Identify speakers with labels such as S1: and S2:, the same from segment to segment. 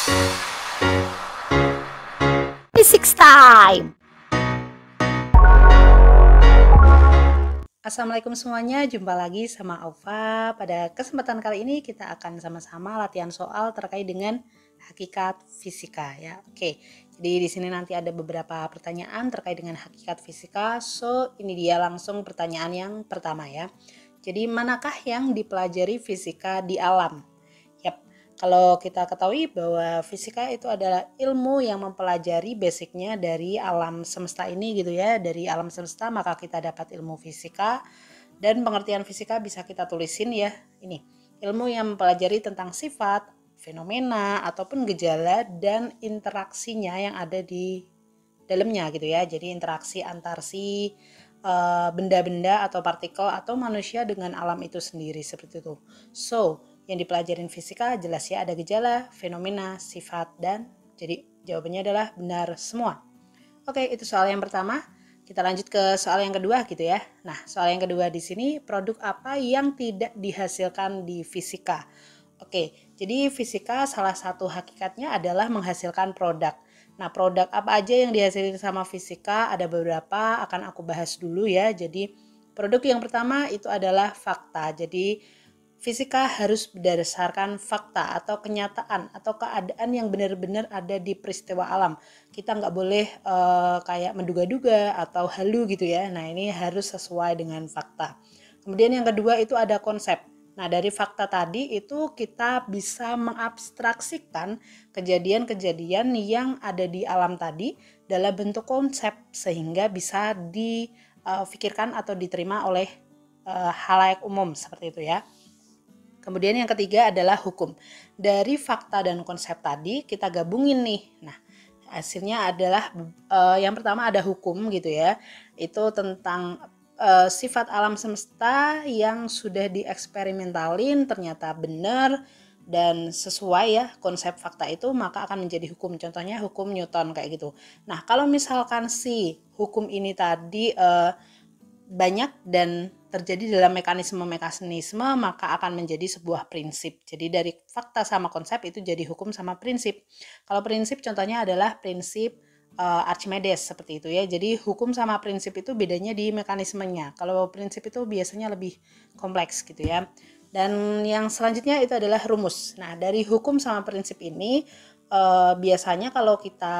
S1: Physics time.
S2: Assalamualaikum semuanya, jumpa lagi sama Aufa. Pada kesempatan kali ini kita akan sama-sama latihan soal terkait dengan hakikat fisika ya. Oke. Jadi di sini nanti ada beberapa pertanyaan terkait dengan hakikat fisika. So, ini dia langsung pertanyaan yang pertama ya. Jadi manakah yang dipelajari fisika di alam? Yap. Kalau kita ketahui bahwa fisika itu adalah ilmu yang mempelajari basicnya dari alam semesta ini gitu ya. Dari alam semesta maka kita dapat ilmu fisika, dan pengertian fisika bisa kita tulisin ya. Ini ilmu yang mempelajari tentang sifat, fenomena ataupun gejala dan interaksinya yang ada di dalamnya gitu ya. Jadi interaksi antar si benda-benda atau partikel atau manusia dengan alam itu sendiri seperti itu. So, yang dipelajarin fisika jelas ya, ada gejala, fenomena, sifat, dan jadi jawabannya adalah benar semua. Oke, itu soal yang pertama. Kita lanjut ke soal yang kedua gitu ya. Nah, soal yang kedua di sini, produk apa yang tidak dihasilkan di fisika? Oke, jadi fisika salah satu hakikatnya adalah menghasilkan produk. Nah, produk apa aja yang dihasilkan sama fisika? Ada beberapa, akan aku bahas dulu ya. Jadi, produk yang pertama itu adalah fakta. Jadi, fisika harus berdasarkan fakta atau kenyataan atau keadaan yang benar-benar ada di peristiwa alam. Kita nggak boleh kayak menduga-duga atau halu gitu ya. Nah, ini harus sesuai dengan fakta. Kemudian yang kedua itu ada konsep. Nah, dari fakta tadi itu kita bisa mengabstraksikan kejadian-kejadian yang ada di alam tadi dalam bentuk konsep sehingga bisa difikirkan atau diterima oleh halayak umum seperti itu ya. Kemudian yang ketiga adalah hukum. Dari fakta dan konsep tadi kita gabungin nih. Nah, hasilnya adalah yang pertama ada hukum gitu ya. Itu tentang sifat alam semesta yang sudah dieksperimentalin ternyata benar dan sesuai ya konsep fakta itu, maka akan menjadi hukum. Contohnya hukum Newton kayak gitu. Nah, kalau misalkan si hukum ini tadi banyak dan terjadi dalam mekanisme-mekanisme, maka akan menjadi sebuah prinsip. Jadi dari fakta sama konsep itu jadi hukum sama prinsip. Kalau prinsip contohnya adalah prinsip Archimedes seperti itu ya. Jadi hukum sama prinsip itu bedanya di mekanismenya. Kalau prinsip itu biasanya lebih kompleks gitu ya. Dan yang selanjutnya itu adalah rumus. Nah, dari hukum sama prinsip ini biasanya kalau kita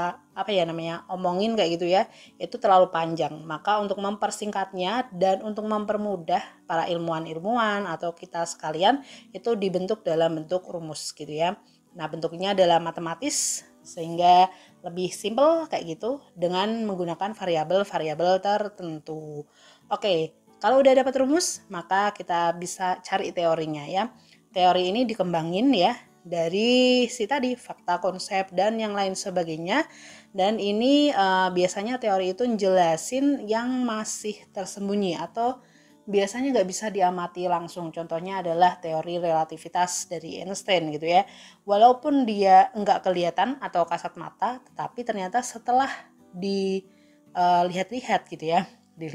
S2: omongin kayak gitu ya, itu terlalu panjang. Maka untuk mempersingkatnya dan untuk mempermudah para ilmuwan-ilmuwan atau kita sekalian, itu dibentuk dalam bentuk rumus gitu ya. Nah, bentuknya adalah matematis sehingga lebih simple kayak gitu dengan menggunakan variabel-variabel tertentu. Oke, kalau udah dapat rumus, maka kita bisa cari teorinya ya. Teori ini dikembangin ya dari si tadi fakta, konsep, dan yang lain sebagainya. Dan ini biasanya teori itu jelasin yang masih tersembunyi atau biasanya nggak bisa diamati langsung. Contohnya adalah teori relativitas dari Einstein gitu ya. Walaupun dia nggak kelihatan atau kasat mata, tetapi ternyata setelah dilihat-lihat gitu ya,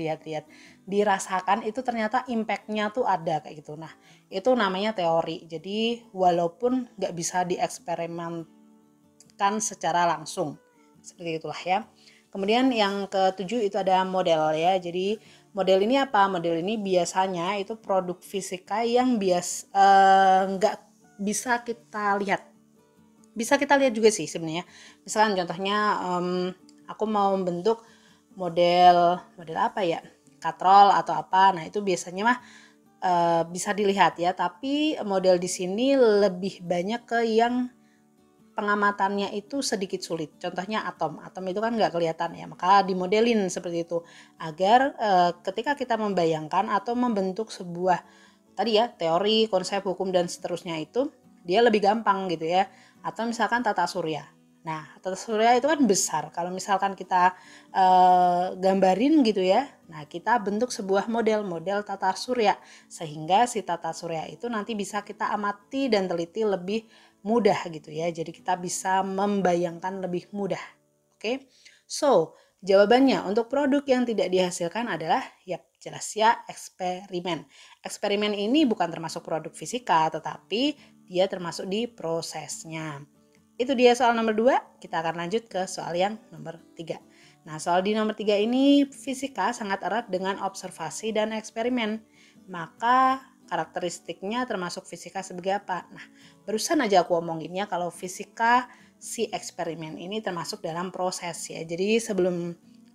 S2: dirasakan itu ternyata impact-nya tuh ada kayak gitu. Nah, itu namanya teori. Jadi walaupun nggak bisa dieksperimenkan secara langsung, seperti itulah ya. Kemudian yang ketujuh itu ada model ya. Jadi model ini apa? Model ini biasanya itu produk fisika yang nggak bisa kita lihat. Bisa kita lihat juga sih sebenarnya. Misalkan contohnya aku mau membentuk model apa ya, katrol atau apa. Nah, itu biasanya mah bisa dilihat ya, tapi model di sini lebih banyak ke yang pengamatannya itu sedikit sulit. Contohnya atom itu kan nggak kelihatan ya, maka dimodelin seperti itu agar ketika kita membayangkan atau membentuk sebuah tadi ya teori, konsep, hukum dan seterusnya itu dia lebih gampang gitu ya. Atau misalkan tata surya. Nah, tata surya itu kan besar. Kalau misalkan kita gambarin gitu ya, nah kita bentuk sebuah model tata surya sehingga si tata surya itu nanti bisa kita amati dan teliti lebih mudah gitu ya. Jadi kita bisa membayangkan lebih mudah. Oke. So, jawabannya untuk produk yang tidak dihasilkan adalah jelas ya eksperimen. Eksperimen ini bukan termasuk produk fisika, tetapi dia termasuk di prosesnya. Itu dia soal nomor 2. Kita akan lanjut ke soal yang nomor 3. Nah, soal di nomor 3 ini fisika sangat erat dengan observasi dan eksperimen. Maka karakteristiknya termasuk fisika sebagai apa? Nah, barusan aja aku omonginnya kalau fisika si eksperimen ini termasuk dalam proses ya. Jadi sebelum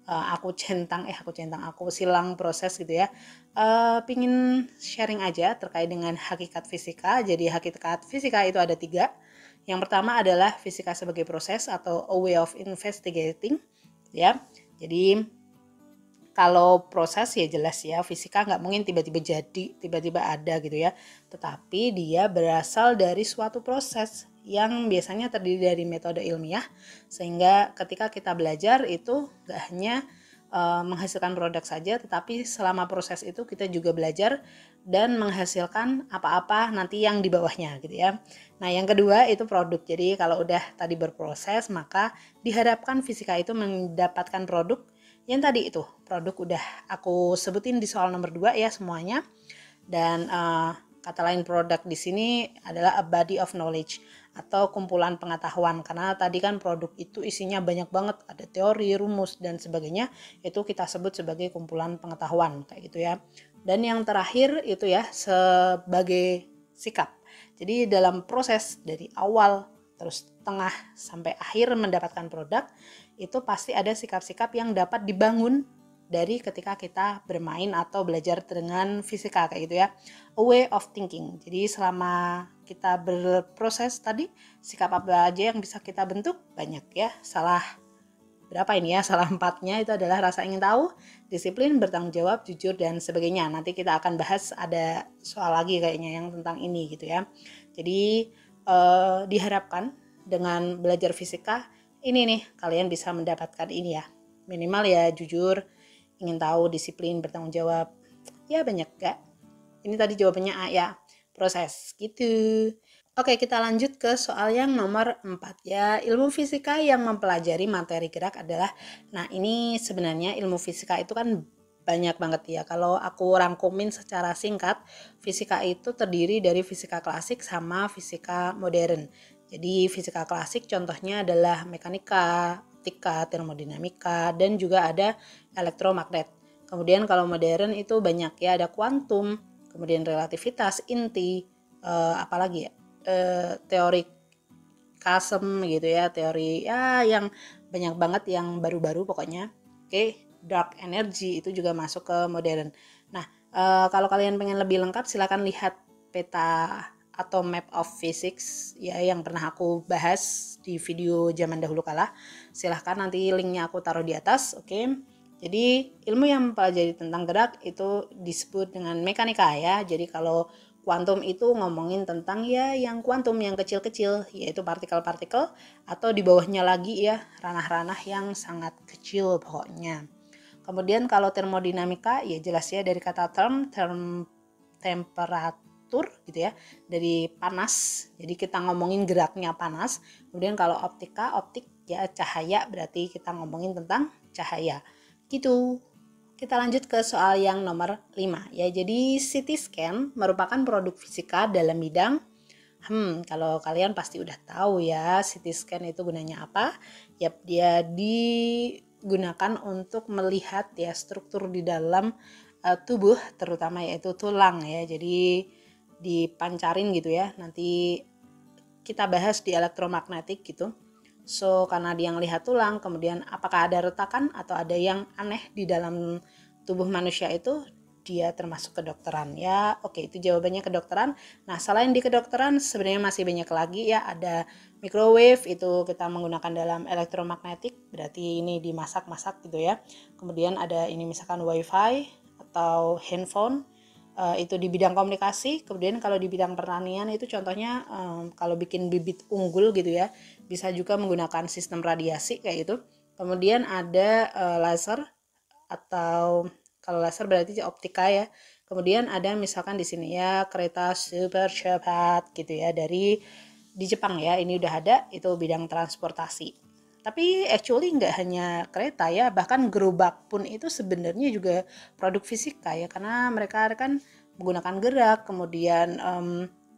S2: aku silang proses gitu ya. Pingin sharing aja terkait dengan hakikat fisika. Jadi hakikat fisika itu ada 3. Yang pertama adalah fisika sebagai proses atau a way of investigating ya. Jadi kalau proses ya jelas ya, fisika nggak mungkin tiba-tiba jadi, tiba-tiba ada gitu ya. Tetapi dia berasal dari suatu proses yang biasanya terdiri dari metode ilmiah, sehingga ketika kita belajar itu nggak hanya menghasilkan produk saja, tetapi selama proses itu kita juga belajar dan menghasilkan apa-apa nanti yang di bawahnya gitu ya. Nah yang kedua itu produk. Jadi kalau udah tadi berproses, maka diharapkan fisika itu mendapatkan produk yang tadi itu. Produk udah aku sebutin di soal nomor 2 ya semuanya. Dan kata lain produk di sini adalah a body of knowledge atau kumpulan pengetahuan, karena tadi kan produk itu isinya banyak banget, ada teori, rumus dan sebagainya, itu kita sebut sebagai kumpulan pengetahuan kayak gitu ya. Dan yang terakhir itu ya sebagai sikap. Jadi dalam proses dari awal terus tengah sampai akhir mendapatkan produk itu pasti ada sikap-sikap yang dapat dibangun dari ketika kita bermain atau belajar dengan fisika kayak gitu ya. A way of thinking. Jadi selama kita berproses tadi, sikap apa aja yang bisa kita bentuk? Banyak ya. Salah berapa ini ya? Salah 4-nya itu adalah rasa ingin tahu, disiplin, bertanggung jawab, jujur dan sebagainya. Nanti kita akan bahas ada soal lagi kayaknya yang tentang ini gitu ya. Jadi diharapkan dengan belajar fisika ini nih kalian bisa mendapatkan ini ya. Minimal ya jujur, ingin tahu, disiplin, bertanggung jawab. Ya banyak gak? Ini tadi jawabannya A ya, proses gitu. Oke, kita lanjut ke soal yang nomor 4 ya. Ilmu fisika yang mempelajari materi gerak adalah, nah ini sebenarnya ilmu fisika itu kan banyak banget ya. Kalau aku rangkumin secara singkat, fisika itu terdiri dari fisika klasik sama fisika modern. Jadi fisika klasik contohnya adalah mekanika, optika, termodinamika, dan juga ada elektromagnet. Kemudian kalau modern itu banyak ya, ada kuantum, kemudian relativitas, inti, apalagi ya, teori Kasem gitu ya, teori ya yang banyak banget yang baru-baru pokoknya. Oke, dark energy itu juga masuk ke modern. Nah, kalau kalian pengen lebih lengkap silahkan lihat peta atau map of physics ya yang pernah aku bahas di video zaman dahulu kala. Silahkan nanti linknya aku taruh di atas, oke. Jadi ilmu yang mempelajari tentang gerak itu disebut dengan mekanika ya. Jadi kalau kuantum itu ngomongin tentang ya yang kuantum yang kecil-kecil, yaitu partikel-partikel, atau di bawahnya lagi ya ranah-ranah yang sangat kecil pokoknya. Kemudian kalau termodinamika ya jelas ya dari kata term temperatur gitu ya, dari panas. Jadi kita ngomongin geraknya panas. Kemudian kalau optik ya cahaya, berarti kita ngomongin tentang cahaya. Gitu. Kita lanjut ke soal yang nomor 5 ya. Jadi CT scan merupakan produk fisika dalam bidang kalau kalian pasti udah tahu ya CT scan itu gunanya apa? Yap, dia digunakan untuk melihat ya struktur di dalam tubuh terutama yaitu tulang ya. Jadi dipancarin gitu ya. Nanti kita bahas di elektromagnetik gitu. So karena dia ngelihat tulang, kemudian apakah ada retakan atau ada yang aneh di dalam tubuh manusia itu, dia termasuk kedokteran ya. Oke, itu jawabannya kedokteran. Nah selain di kedokteran sebenarnya masih banyak lagi ya. Ada microwave, itu kita menggunakan dalam elektromagnetik, berarti ini dimasak-masak gitu ya. Kemudian ada ini misalkan wifi atau handphone, itu di bidang komunikasi. Kemudian kalau di bidang pertanian itu contohnya kalau bikin bibit unggul gitu ya, bisa juga menggunakan sistem radiasi kayak gitu. Kemudian ada laser, atau kalau laser berarti optika ya. Kemudian ada misalkan di sini ya kereta super cepat gitu ya, dari di Jepang ya, ini udah ada, itu bidang transportasi. Tapi actually nggak hanya kereta ya, bahkan gerobak pun itu sebenarnya juga produk fisika ya, karena mereka kan menggunakan gerak, kemudian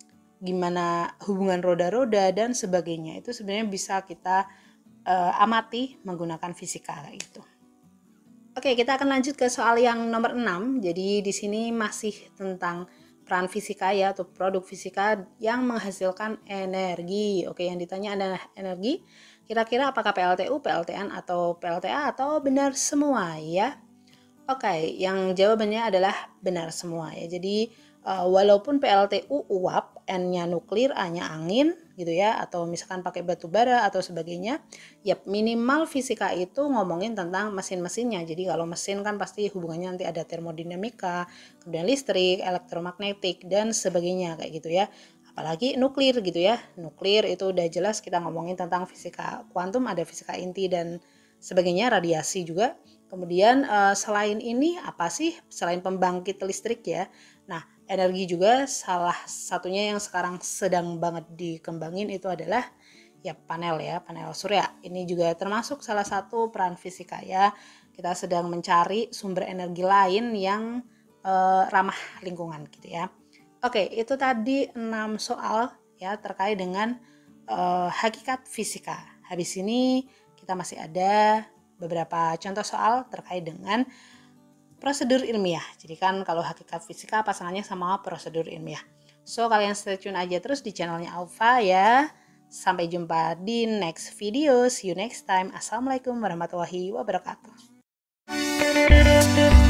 S2: gimana hubungan roda-roda dan sebagainya. Itu sebenarnya bisa kita amati menggunakan fisika kayak gitu. Oke, kita akan lanjut ke soal yang nomor 6. Jadi di sini masih tentang peran fisika ya, atau produk fisika yang menghasilkan energi. Oke, yang ditanya adalah energi. Kira-kira apakah PLTU, PLTN, atau PLTA, atau benar semua ya? Oke, yang jawabannya adalah benar semua ya. Jadi walaupun PLTU uap, N-nya nuklir, A-nya angin gitu ya, atau misalkan pakai batu bara atau sebagainya, ya minimal fisika itu ngomongin tentang mesin-mesinnya. Jadi kalau mesin kan pasti hubungannya nanti ada termodinamika, kemudian listrik, elektromagnetik dan sebagainya kayak gitu ya. Apalagi nuklir gitu ya. Nuklir itu udah jelas kita ngomongin tentang fisika kuantum, ada fisika inti dan sebagainya, radiasi juga. Kemudian selain ini apa sih selain pembangkit listrik ya? Nah, energi juga salah satunya yang sekarang sedang banget dikembangin itu adalah ya panel surya. Ini juga termasuk salah satu peran fisika ya. Kita sedang mencari sumber energi lain yang ramah lingkungan gitu ya. Oke, itu tadi 6 soal ya terkait dengan hakikat fisika. Habis ini kita masih ada beberapa contoh soal terkait dengan prosedur ilmiah. Jadi kan kalau hakikat fisika pasangannya sama prosedur ilmiah. So kalian stay tune aja terus di channelnya Alfa ya. Sampai jumpa di next video. See you next time. Assalamualaikum warahmatullahi wabarakatuh.